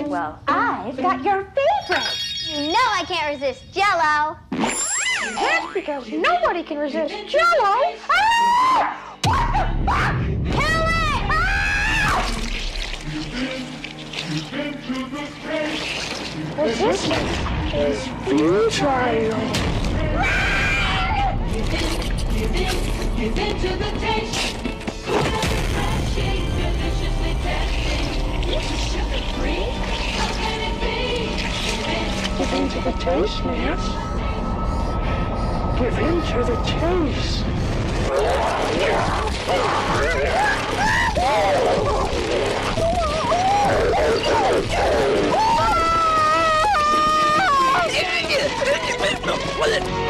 Well, I've got your favorite. You know I can't resist Jell-O. That's because nobody can resist Jell-O. Ah! What the fuck? Kill it! Ah! This is futile. Give in to the taste. Shake, deliciously tasty. Sugar-free, how can it be? Give in to the taste, Nance. Give in to the taste. Well,